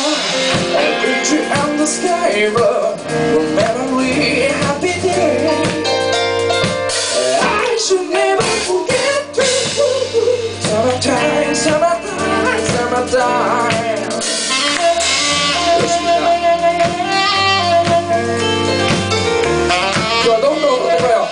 A picture on the sky, but remember we happy day. I should never forget you. Summertime, summertime, summertime. 좋아, 너무 좋아요.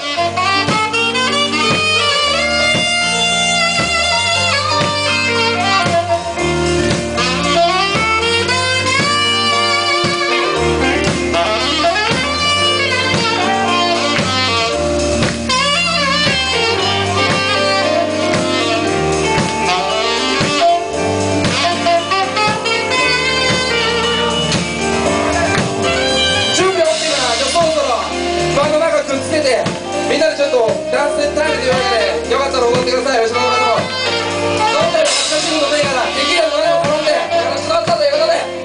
みんなでちょっとダンスタイムで言われてよかったら踊ってください。後ろの方も飲んでる恥ずかしいことねえからできるのねを頼んでよろしくなったということで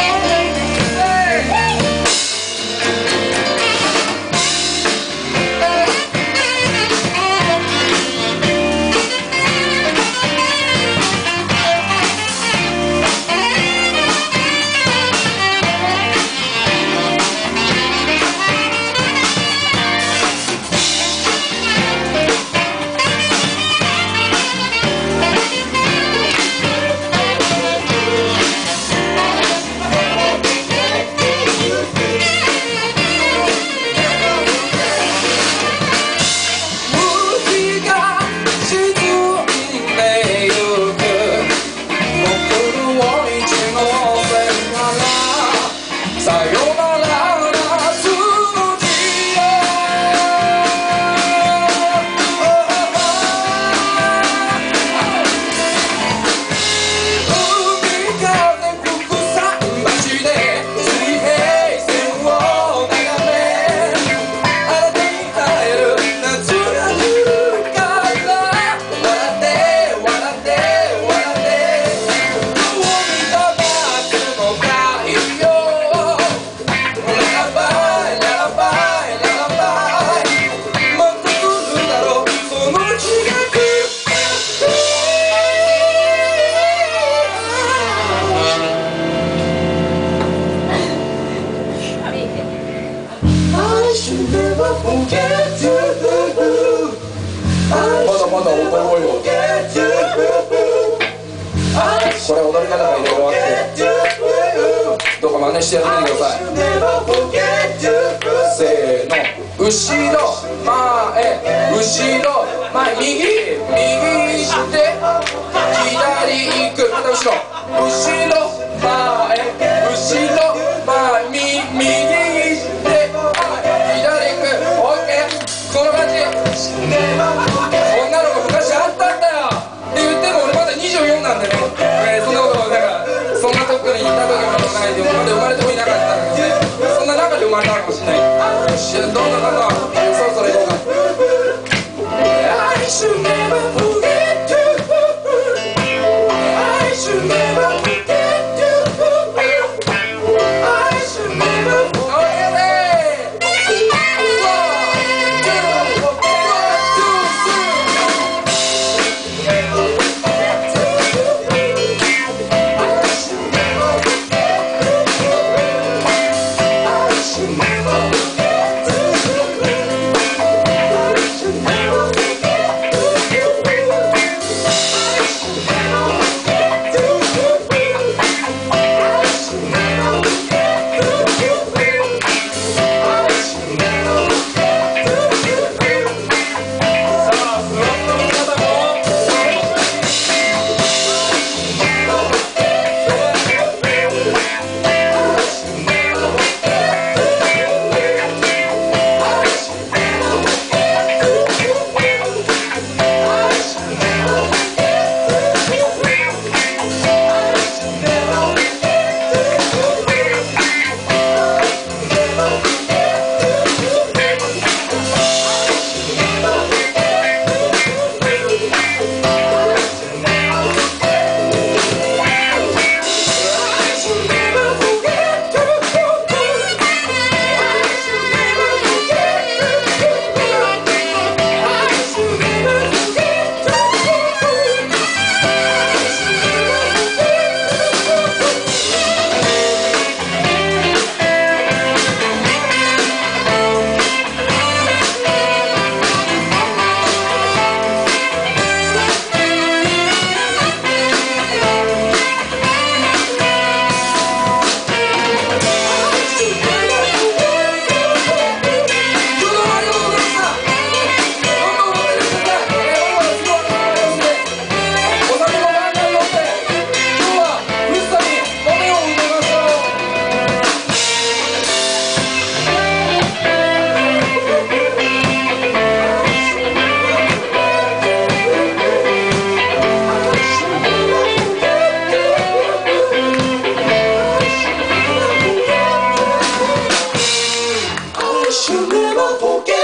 まだ踊ろうよ。これ踊り方がいろいろあってどうか真似してやってみてください。せーの、後ろ前後ろ前右右して左行く、また後ろ後ろ前後ろ前右して左行く。オッケー、この感じ。女の子昔あったんだよって言っても俺まだ24なんでね、そんなことなんかそんなとこにいた時もないでまだ生まれてもいなかったんだけどね、そんな中で生まれたのかもしれない。よし、どんどんそろそろ行こうか。I should never forget you. I should never forget you. I should never forget you. れば時計